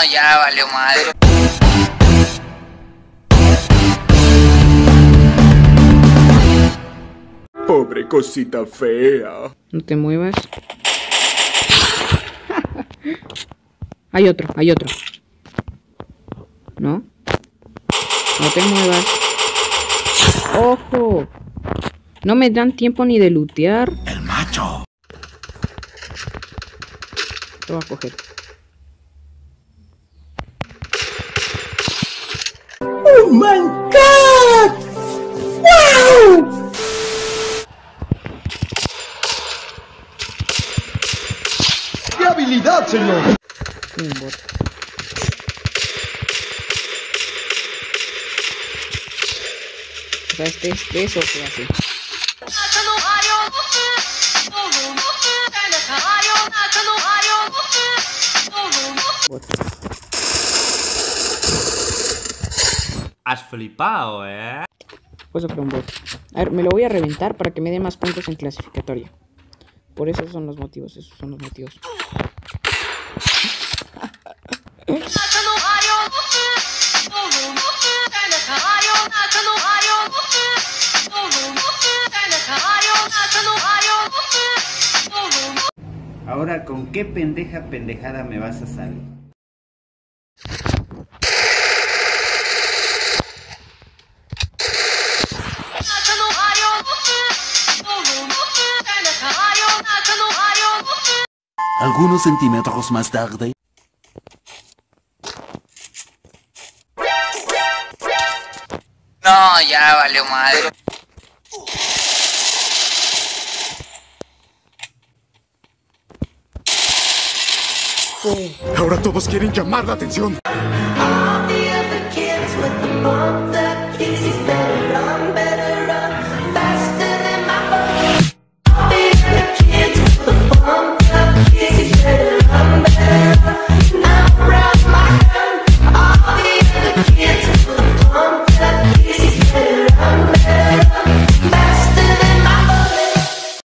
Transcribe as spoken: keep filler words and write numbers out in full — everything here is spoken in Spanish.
ya valió madre. Pobre cosita fea. No te muevas. Hay otro, hay otro. ¿No? No te muevas. ¡Ojo! No me dan tiempo ni de lootear. El macho. Lo voy a coger. ¡Oh my God! ¡Wow! ¡Qué habilidad, señor! Un bot. O sea, este es de eso que hace. Bot. Has flipado, ¿eh? Pues otro un bot. A ver, me lo voy a reventar para que me dé más puntos en clasificatoria. Por esos son los motivos, esos son los motivos. Ahora, ¿con qué pendeja pendejada me vas a salir? Algunos centímetros más tarde. No, ya valió madre. Ahora todos quieren llamar la atención. All the other kids with the bump that keeps